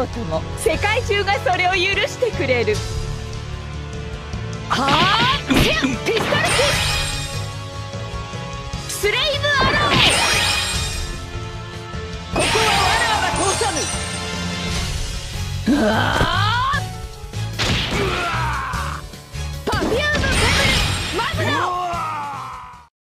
ろうとも世界中がそれを許してくれる。はあ、ピストルキック、スレイブアロー。ここは罠が通さぬ。うわあ